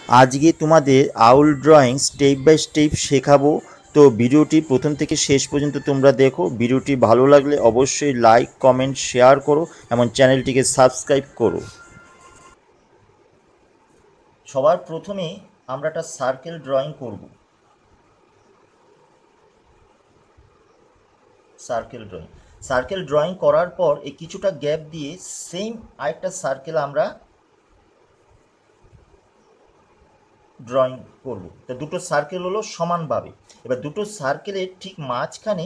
আজকে তোমাদের owl drawing step by step শেখাবো। তো ভিডিওটি প্রথম থেকে শেষ পর্যন্ত তোমরা দেখো। ভিডিওটি ভালো লাগলে অবশ্যই লাইক কমেন্ট শেয়ার করো এবং চ্যানেলটিকে সাবস্ক্রাইব করো। সবার প্রথমে আমরা একটা সার্কেল ড্রয়িং করব। সার্কেল ড্রয়িং করার পর এই কিছুটা গ্যাপ দিয়ে সেম আরেকটা সার্কেল আমরা ড্রয়িং করব। তো দুটো সার্কেল হলো সমানভাবে। এবার দুটো সার্কেলের ঠিক মাঝখানে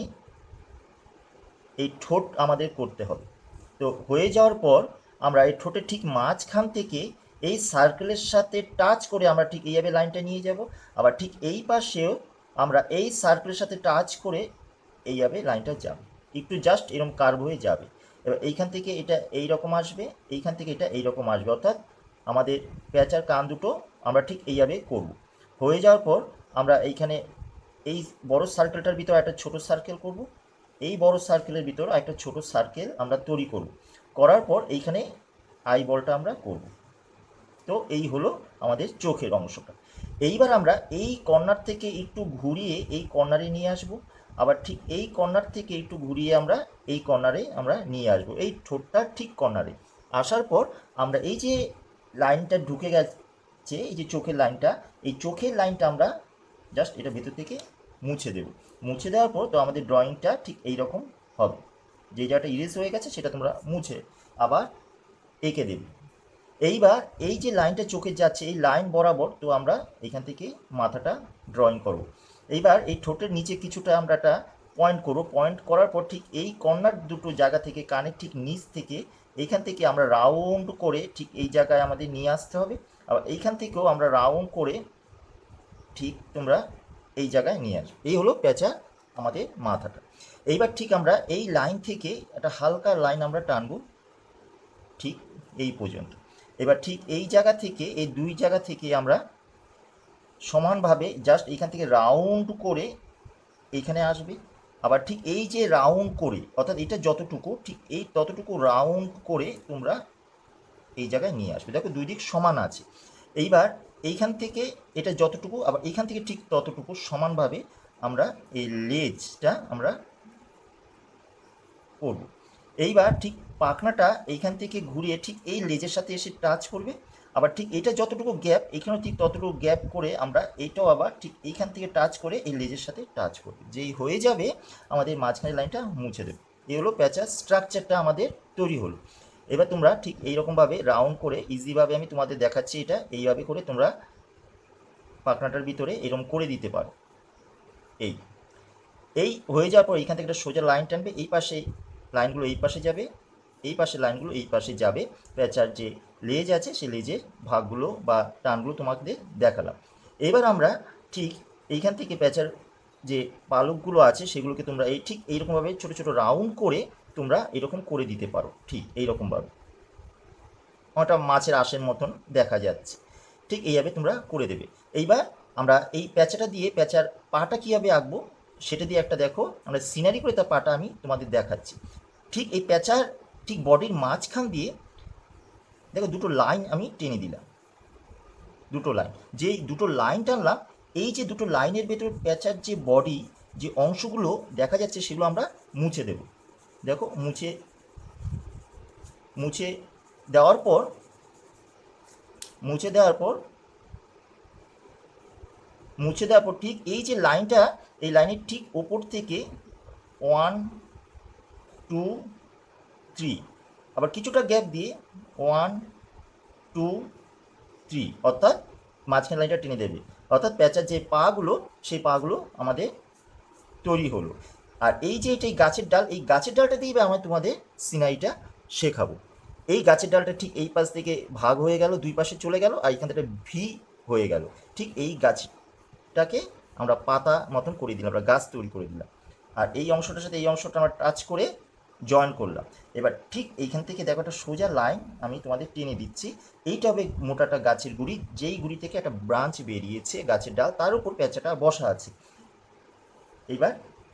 এই ঠোঁট আমাদের করতে হবে। তো হয়ে যাওয়ার পর আমরা এই ঠোঁটের ঠিক মাঝখান থেকে এই সার্কেলের সাথে টাচ করে আমরা ঠিক এইভাবে লাইনটা নিয়ে যাব। আবার ঠিক এই পাশেও আমরা এই সার্কেলের সাথে টাচ করে এইভাবে লাইনটা যাবে, একটু জাস্ট এরকম কার্ভ হয়ে যাবে। এবার এইখান থেকে এটা এই রকম আসবে, এইখান থেকে এটা এই রকম আসবে, অর্থাৎ আমাদের পেঁচার কান দুটো আমরা ঠিক এইভাবে করব। হয়ে যাওয়ার পর আমরা এইখানে এই বড় সার্কেলটার ভিতরে একটা ছোট সার্কেল করব, এই বড় সার্কেলের ভিতর একটা ছোট সার্কেল আমরা তৈরি করব। করার পর এইখানে আই বলটা আমরা করব। তো এই হলো আমাদের চোখের অংশটা। এইবার আমরা এই কর্নার থেকে একটু ঘুরিয়ে এই কর্নারে নিয়ে আসব, আবার ঠিক এই কর্নার থেকে একটু ঘুরিয়ে আমরা এই কর্নারে আমরা নিয়ে আসব, এই ঠোঁটটার ঠিক কর্নারে আসার পর আমরা এই যে লাইনটা ঢুকে গেছে, এই যে চোখের লাইনটা, এই চোখের লাইনটা আমরা জাস্ট এটা ভেতর থেকে মুছে দেব। মুছে দেওয়ার পর তো আমাদের ড্রয়িংটা ঠিক এই রকম হবে। যে জায়গাটা ইরেজ হয়ে গেছে সেটা তোমরা মুছে আবার এঁকে দেবে। এইবার এই যে লাইনটা চোখে যাচ্ছে এই লাইন বরাবর তো আমরা এখান থেকে মাথাটা ড্রয়িং করব। এইবার এই ঠোঁটের নিচে কিছুটা আমরা একটা পয়েন্ট করব। পয়েন্ট করার পর ঠিক এই কর্নার দুটো জায়গা থেকে কানের ঠিক নিচ থেকে এইখান থেকে আমরা রাউন্ড করে ঠিক এই জায়গায় আমাদের নিয়ে আসতে হবে। আবার এইখান থেকেও আমরা রাউন্ড করে ঠিক তোমরা এই জায়গায় নিয়ে আসবে। এই হলো পেঁচা আমাদের মাথাটা। এইবার ঠিক আমরা এই লাইন থেকে একটা হালকা লাইন আমরা টানবো ঠিক এই পর্যন্ত। এবার ঠিক এই জায়গা থেকে এই দুই জায়গা থেকে আমরা সমানভাবে জাস্ট এইখান থেকে রাউন্ড করে এইখানে আসবে। আবার ঠিক এই যে রাউন্ড করে, অর্থাৎ এটা যতটুকু ঠিক এই ততটুকু রাউন্ড করে তোমরা এই জায়গায় নিয়ে আসবে। দেখো দুই দিক সমান আছে। এইবার এইখান থেকে এটা যতটুকু, আবার এইখান থেকে ঠিক ততটুকু সমানভাবে আমরা এই লেজটা আমরা করব। এইবার ঠিক পাখনাটা এইখান থেকে ঘুরিয়ে ঠিক এই লেজের সাথে এসে টাচ করবে। আবার ঠিক এটা যতটুকু গ্যাপ এখানেও ঠিক ততটুকু গ্যাপ করে আমরা এটাও আবার ঠিক এইখান থেকে টাচ করে এই লেজের সাথে টাচ করবে। যেই হয়ে যাবে আমাদের মাঝখানে লাইনটা মুছে দেবে। এই হলো প্যাঁচার স্ট্রাকচারটা আমাদের তৈরি হলো। এবার তোমরা ঠিক এইরকমভাবে রাউন্ড করে ইজিভাবে আমি তোমাদের দেখাচ্ছি, এটা এইভাবে করে তোমরা পাখনাটার ভিতরে এরকম করে দিতে পারো। এই এই হয়ে যাওয়ার পর এইখান থেকে একটা সোজা লাইন টানবে, এই পাশে লাইনগুলো এই পাশে যাবে, এই পাশে লাইনগুলো এই পাশে যাবে। প্যাঁচার যে লেজ আছে সেই লেজের ভাগগুলো বা টানগুলো তোমাদের দেখালাম। এবার আমরা ঠিক এইখান থেকে প্যাঁচার যে পালকগুলো আছে সেগুলোকে তোমরা এই ঠিক এইরকমভাবে ছোটো ছোটো রাউন্ড করে তোমরা এরকম করে দিতে পারো। ঠিক এইরকমভাবে ওটা মাছের আঁশের মতন দেখা যাচ্ছে, ঠিক এইভাবে তোমরা করে দেবে। এইবার আমরা এই প্যাঁচাটা দিয়ে প্যাঁচার পাটা কীভাবে আঁকবো সেটা দিয়ে একটা দেখো আমরা সিনারি করে তার পাটা আমি তোমাদের দেখাচ্ছি। ঠিক এই প্যাঁচার ঠিক বডির মাঝখান দিয়ে দেখো দুটো লাইন আমি টেনে দিলাম, দুটো লাইন। যেই দুটো লাইন টানলাম এই যে দুটো লাইনের ভেতর প্যাঁচার যে বডি যে অংশগুলো দেখা যাচ্ছে সেগুলো আমরা মুছে দেব। দেখো মুছে মুছে দেওয়ার পর মুছে দেওয়ার পর ঠিক এই যে লাইনটা এই লাইনের ঠিক ওপর থেকে 1 2 3 আবার কিছুটা গ্যাপ দিয়ে 1 2 3 অর্থাৎ মাঝখানে লাইনটা টেনে দেবে। অর্থাৎ প্যাঁচার যে পাগুলো সেই পাগুলো আমাদের তৈরি হলো। আর এই যে এটা এই গাছের ডাল, এই গাছের ডালটা দিয়ে আমরা তোমাদের সিনারিটা শেখাবো। এই গাছের ডালটা ঠিক এই পাশ থেকে ভাগ হয়ে গেল, দুই পাশে চলে গেল, আর এখান থেকে ভি হয়ে গেল। ঠিক এই গাছটাকে আমরা পাতা মতন করে দিলাম, আমরা গাছ তৈরি করে দিলাম। আর এই অংশটার সাথে এই অংশটা আমরা টাচ করে জয়েন করলাম। এবার ঠিক এইখান থেকে দেখো একটা সোজা লাইন আমি তোমাদের টেনে দিচ্ছি। এইটা হবে মোটাটা গাছের গুঁড়ি, যেই গুঁড়ি থেকে একটা ব্রাঞ্চ বেরিয়েছে গাছের ডাল, তার উপর প্যাঁচাটা বসা আছে। এইবার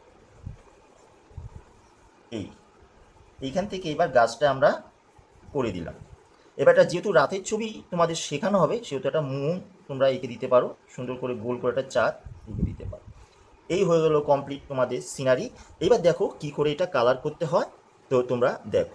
এইখান থেকে এবার গাছটা আমরা করে দিলাম। এবার এটা যেহেতু রাতের ছবি তোমাদের শেখানো হবে সেহেতু একটা তোমরা এঁকে দিতে পারো, সুন্দর করে গোল করে একটা চাঁদ এঁকে দিতে পারো। এই হয়ে গেল কমপ্লিট তোমাদের সিনারি। এবার দেখো কি করে এটা কালার করতে হয়, তো তোমরা দেখো।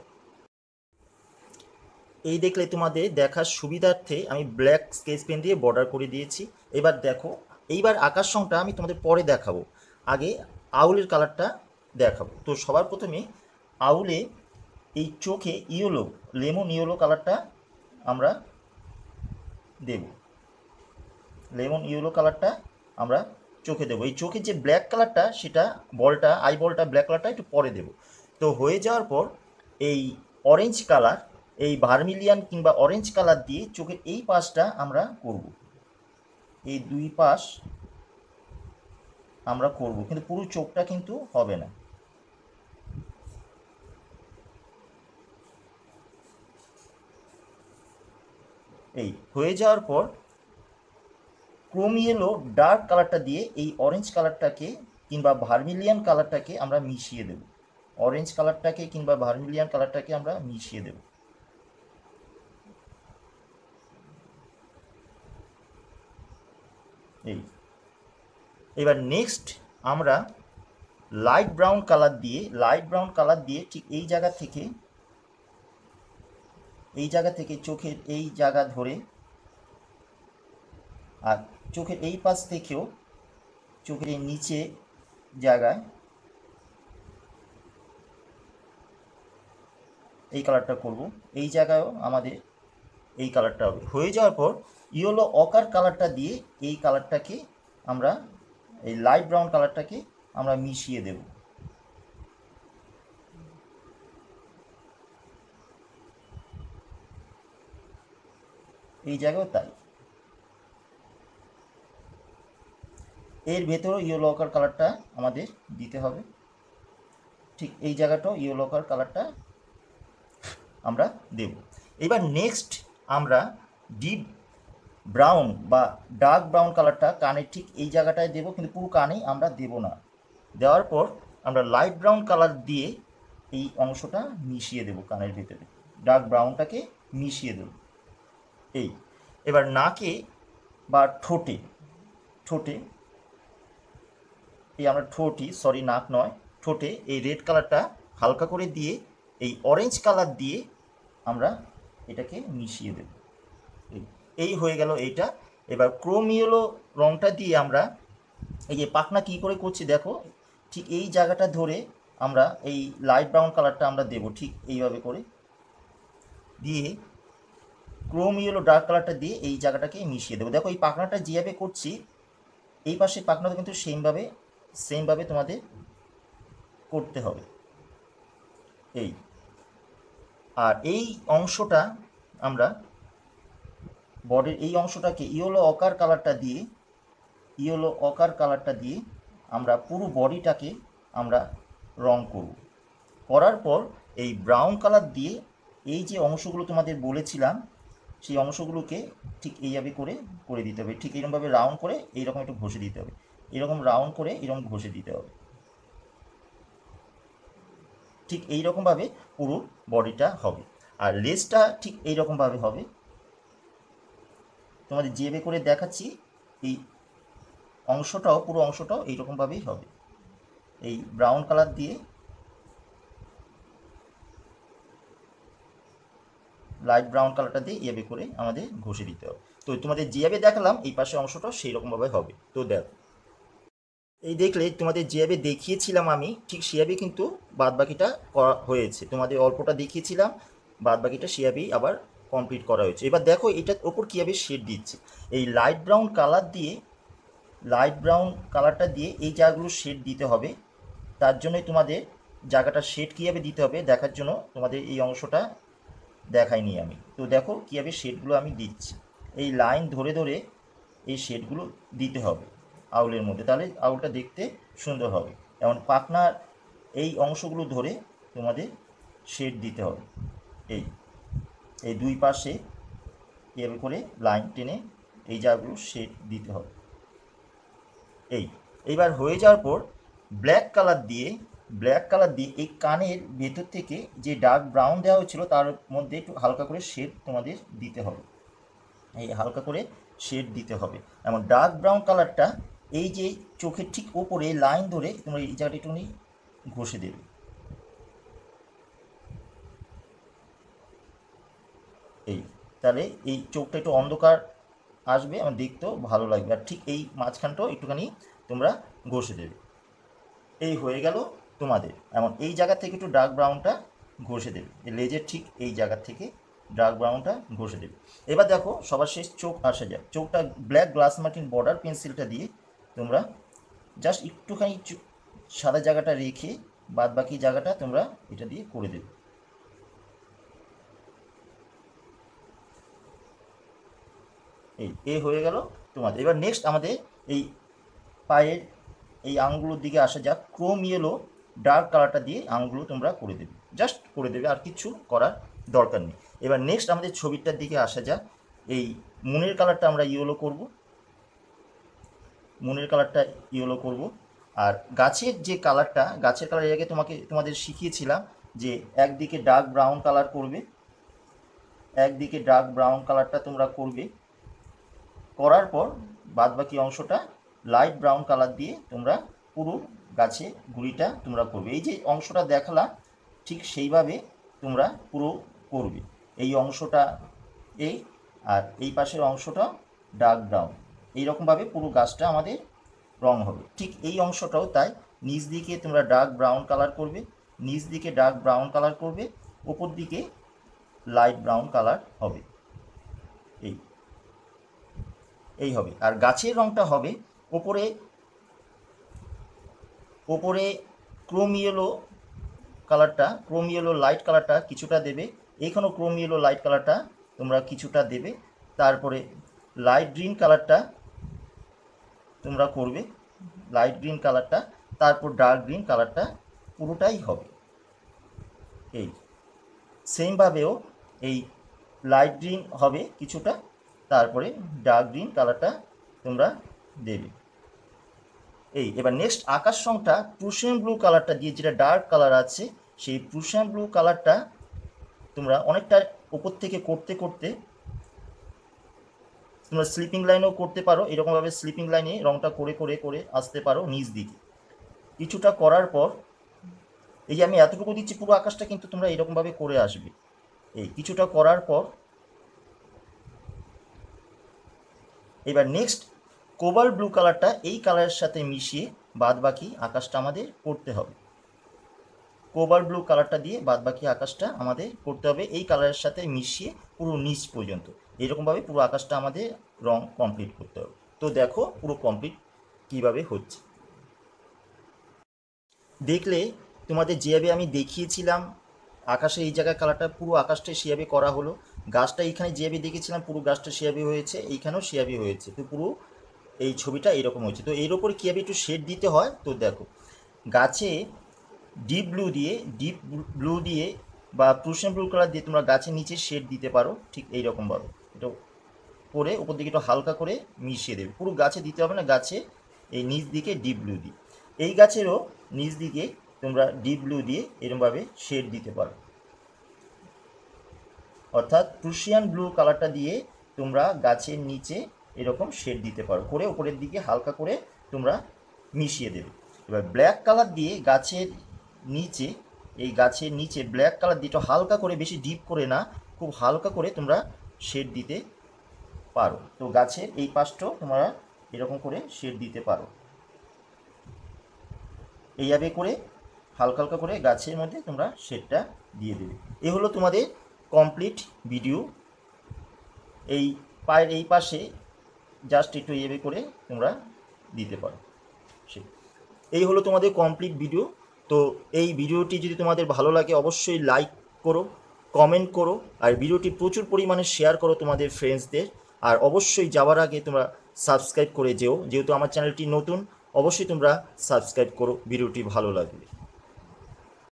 এই দেখলে তোমাদের দেখার সুবিধার্থে আমি ব্ল্যাক স্কেচ পেন দিয়ে বর্ডার করে দিয়েছি। এবার দেখো, এইবার আকাশ রঙটা আমি তোমাদের পরে দেখাবো, আগে আউলের কালারটা দেখাবো। তো সবার প্রথমে আউলে এই চোখে ইয়েলো, লেমন ইয়েলো কালারটা আমরা দেব। লেমন ইয়েলো কালারটা আমরা চোখে দেবো। এই চোখের যে ব্ল্যাক কালারটা, সেটা বলটা, আই বলটা ব্ল্যাক কালারটা একটু পরে দেব। তো হয়ে যাওয়ার পর এই অরেঞ্জ কালার, এই ভার্মিলিয়ান কিংবা অরেঞ্জ কালার দিয়ে চোখের এই পাশটা আমরা করব, এই দুই পাশ আমরা করব, কিন্তু পুরো চোখটা কিন্তু হবে না। এই হয়ে যাওয়ার পর ক্রোম ইয়েলো ডার্ক কালারটা দিয়ে এই অরেঞ্জ কালারটাকে কিংবা ভার্মিলিয়ান কালারটাকে আমরা মিশিয়ে দেব। অরেঞ্জ কালারটাকে কিংবা ভার্মিলিয়ান কালারটাকে আমরা মিশিয়ে দেব। এই এবার নেক্সট আমরা লাইট ব্রাউন কালার দিয়ে ঠিক এই জায়গা থেকে চোখের এই জায়গা ধরে, আর চোখের এই পাশ থেকেও চোখের এই নিচে জায়গায় এই কালারটা করব। এই জায়গায়ও আমাদের এই কালারটা হবে। হয়ে যাওয়ার পর ইয়েলো অকার কালারটা দিয়ে এই কালারটাকে আমরা, এই লাইট ব্রাউন কালারটাকে আমরা মিশিয়ে দেব। এই জায়গাও তাই। এর ভেতরেও ইয়েলো অকার কালারটা আমাদের দিতে হবে। ঠিক এই জায়গাটাও ইয়েলো অকার কালারটা আমরা দেব। এবার নেক্সট আমরা ডিপ ব্রাউন বা ডার্ক ব্রাউন কালারটা কানের ঠিক এই জায়গাটায় দেব, কিন্তু পুরো কানেই আমরা দেব না। দেওয়ার পর আমরা লাইট ব্রাউন কালার দিয়ে এই অংশটা মিশিয়ে দেব, কানের ভেতরে ডার্ক ব্রাউনটাকে মিশিয়ে দেব। এই এবার নাকে বা ঠোঁটে এই আমরা নাক নয়, ঠোঁটে এই রেড কালারটা হালকা করে দিয়ে এই অরেঞ্জ কালার দিয়ে আমরা এটাকে মিশিয়ে দেব। এই হয়ে গেল এইটা। এবার ক্রোম ইয়েলো রঙটা দিয়ে আমরা এই যে পাখনা কী করে করছি দেখো, ঠিক এই জায়গাটা ধরে আমরা এই লাইট ব্রাউন কালারটা আমরা দেব, ঠিক এইভাবে করে দিয়ে ক্রোম ইয়েলো ডার্ক কালারটা দিয়ে এই জায়গাটাকে মিশিয়ে দেবো। দেখো এই পাখনাটা যেভাবে করছি, এই পাশে পাখনাটা কিন্তু সেমভাবে তোমাদের করতে হবে। এই আর এই অংশটা আমরা বডির এই অংশটাকে ইয়েলো অকার কালারটা দিয়ে আমরা পুরো বডিটাকে আমরা রং করব। করার পর এই ব্রাউন কালার দিয়ে এই যে অংশগুলো তোমাদের বলেছিলাম, সেই অংশগুলোকে ঠিক এইভাবে করে দিতে হবে। ঠিক এইরকমভাবে রাউন্ড করে এইরকম একটু ঘষে দিতে হবে, এরকম রাউন্ড করে এরকম ঘষে দিতে হবে। ঠিক এইরকমভাবে পুরো বডিটা হবে। আর লেজটা ঠিক এইরকমভাবে হবে, তোমাদের যেভাবে করে দেখাচ্ছি এই পুরো অংশটাও এইরকমভাবেই হবে। এই ব্রাউন কালার দিয়ে লাইট ব্রাউন কালারটা দিয়ে এভাবে করে আমাদের ঘষে দিতে হবে। তো তোমাদের যেভাবে দেখালাম এই পাশের অংশটাও সেই রকমভাবে হবে। তো দেখো, এই দেখলে তোমাদের যেভাবে দেখিয়েছিলাম আমি, ঠিক সেভাবেই কিন্তু বাদবাকিটা করা হয়েছে। তোমাদের অল্পটা দেখিয়েছিলাম, বাদবাকিটা সেভাবেই আবার কমপ্লিট করা হয়েছে। এবার দেখো এটার ওপর কীভাবে শেড দিচ্ছে। এই লাইট ব্রাউন কালারটা দিয়ে এই জায়গাগুলো শেড দিতে হবে। তার জন্যই তোমাদের জায়গাটা শেড কীভাবে দিতে হবে দেখার জন্য তোমাদের এই অংশটা দেখাইনি আমি। তো দেখো কীভাবে শেডগুলো আমি দিচ্ছি। এই লাইন ধরে ধরে এই শেডগুলো দিতে হবে আউলের মধ্যে, তাহলে আউলটা দেখতে সুন্দর হবে। যেমন পাখনার এই অংশগুলো ধরে তোমাদের শেড দিতে হবে। এই দুই পাশে এভাবে করে লাইন টেনে এই জায়গাগুলো শেড দিতে হবে। এইবার হয়ে যাওয়ার পর ব্ল্যাক কালার দিয়ে এই কানের ভেতর থেকে যে ডার্ক ব্রাউন দেওয়া হয়েছিল তার মধ্যে একটু হালকা করে শেড তোমাদের দিতে হবে। এই হালকা করে শেড দিতে হবে। এমন ডার্ক ব্রাউন কালারটা এই যে চোখের ঠিক ওপরে লাইন ধরে তোমরা এই জায়গাটা একটুখানি ঘষে দেবে। এই তাহলে এই চোখটা একটু অন্ধকার আসবে, আমার দেখতেও ভালো লাগবে। আর ঠিক এই মাঝখানটাও একটুখানি তোমরা ঘষে দেবে। এই হয়ে গেল তোমাদের। এমন এই জায়গা থেকে একটু ডার্ক ব্রাউনটা ঘষে দেবে, লেজের ঠিক এই জায়গা থেকে ডার্ক ব্রাউনটা ঘষে দেবে। এবার দেখো সবার শেষ চোখ আসা যায়। চোখটা ব্ল্যাক গ্লাস মার্কিন বর্ডার পেন্সিলটা দিয়ে তোমরা জাস্ট একটুখানি সাদা জায়গাটা রেখে বাদ বাকি জায়গাটা তোমরা এটা দিয়ে করে দেবে। এই হয়ে গেল তোমাদের। এবার নেক্সট আমাদের এই পায়ের এই আঙুলের দিকে আসা যাক। ক্রোম ইয়েলো ডার্ক কালারটা দিয়ে আঙুলগুলো তোমরা করে দেবে, জাস্ট করে দেবে, আর কিছু করার দরকার নেই। এবার নেক্সট আমাদের ছবিটার দিকে আসা যাক। এই মুনের কালারটা আমরা ইয়েলো করব, মুনের কালারটা ইয়েলো করব। আর গাছের যে কালারটা, গাছের কালার এর আগে তোমাদের শিখিয়েছিলাম যে একদিকে ডার্ক ব্রাউন কালার করবে, একদিকে ডার্ক ব্রাউন কালারটা তোমরা করবে, করার পর বাদবাকি অংশটা লাইট ব্রাউন কালার দিয়ে তোমরা পুরো গাছে গুঁড়িটা তোমরা করবে। এই যে অংশটা দেখালাম ঠিক সেইভাবে তোমরা পুরো করবে। এই অংশটা এই, আর এই পাশের অংশটা ডার্ক ব্রাউন, এইরকমভাবে পুরো গাছটা আমাদের রং হবে। ঠিক এই অংশটাও তাই, নিচ দিকে তোমরা ডার্ক ব্রাউন কালার করবে, নিচ দিকে ডার্ক ব্রাউন কালার করবে, ওপর দিকে লাইট ব্রাউন কালার হবে। এই হবে। আর গাছের রংটা হবে ওপরে ক্রোম ইয়েলো কালারটা, ক্রোম ইয়েলো লাইট কালারটা কিছুটা দেবে, এইখানেও ক্রোম ইয়েলো লাইট কালারটা তোমরা কিছুটা দেবে, তারপরে লাইট গ্রিন কালারটা তোমরা করবে, লাইট গ্রিন কালারটা, তারপর ডার্ক গ্রিন কালারটা পুরোটাই হবে। এই সেমভাবেও এই লাইট গ্রিন হবে কিছুটা, তারপরে ডার্ক গ্রিন কালারটা তোমরা দেবে। এবার নেক্সট আকাশ রংটা প্রুশিয়ান ব্লু কালারটা দিয়ে, যেটা ডার্ক কালার আছে সেই প্রুশিয়ান ব্লু কালারটা তোমরা অনেকটা উপর থেকে করতে করতে তোমরা স্লিপিং লাইনও করতে পারো, এরকমভাবে স্লিপিং লাইনে রংটা করে করে করে আসতে পারো নিচ দিকে। কিছুটা করার পর এই যে আমি এতটুকু দিচ্ছি, পুরো আকাশটা কিন্তু তোমরা এরকমভাবে করে আসবে। এই কিছুটা করার পর এবার নেক্সট কোবাল্ট ব্লু কালারটা এই কালারের সাথে মিশিয়ে বাদ বাকি আকাশটা আমাদের করতে হবে। কোবাল্ট ব্লু কালারটা দিয়ে বাদ বাকি আকাশটা আমাদের করতে হবে, এই কালারের সাথে মিশিয়ে পুরো নিচ পর্যন্ত এরকমভাবে পুরো আকাশটা আমাদের রং কমপ্লিট করতে হবে। তো দেখো পুরো কমপ্লিট কিভাবে হচ্ছে। দেখলে তোমাদের যেভাবে আমি দেখিয়েছিলাম আকাশে এই জায়গায় কালারটা, পুরো আকাশটা সেভাবে করা হলো। গাছটা এইখানে যেভাবে দেখেছিলাম পুরো গাছটা সেভাবে হয়েছে, এইখানেও সেভাবে হয়েছে। তো পুরো এই ছবিটা এরকম হয়েছে। তো এর ওপরে কীভাবে একটু শেড দিতে হয়, তো দেখো গাছে ডিপ ব্লু দিয়ে বা প্রুশিয়ান ব্লু কালার দিয়ে তোমরা গাছের নিচে শেড দিতে পারো, ঠিক এইরকমভাবে এটা করে উপর দিকে একটু হালকা করে মিশিয়ে দেবে। পুরো গাছে দিতে হবে না, গাছে এই নিচ দিকে ডিপ ব্লু দিয়ে, এই গাছেরও নিচ দিকে তোমরা ডিপ ব্লু দিয়ে এরকমভাবে শেড দিতে পারো, অর্থাৎ প্রুশিয়ান ব্লু কালারটা দিয়ে তোমরা গাছের নিচে এরকম শেড দিতে পারো, করে উপরের দিকে হালকা করে তোমরা মিশিয়ে দেবে। এবার ব্ল্যাক কালার দিয়ে গাছের নিচে, এই গাছের নিচে ব্ল্যাক কালার দিয়ে একটু হালকা করে, বেশি ডিপ করে না, খুব হালকা করে তোমরা শেড দিতে পারো। তো গাছের এই পাশটাও তোমরা এরকম করে শেড দিতে পারো, এইভাবে করে হালকা হালকা করে গাছের মধ্যে তোমরা শেডটা দিয়ে দেবে। এ হলো তোমাদের কমপ্লিট ভিডিও। এই পায়ের এই পাশে জাস্ট একটু এইভাবে করে তোমরা দিতে পারো। এই হলো তোমাদের কমপ্লিট ভিডিও। তো এই ভিডিওটি যদি তোমাদের ভালো লাগে অবশ্যই লাইক করো, কমেন্ট করো, আর ভিডিওটি প্রচুর পরিমাণে শেয়ার করো তোমাদের ফ্রেন্ডসদের। আর অবশ্যই যাওয়ার আগে তোমরা সাবস্ক্রাইব করে যেও, যেহেতু আমার চ্যানেলটি নতুন, অবশ্যই তোমরা সাবস্ক্রাইব করো ভিডিওটি ভালো লাগলে।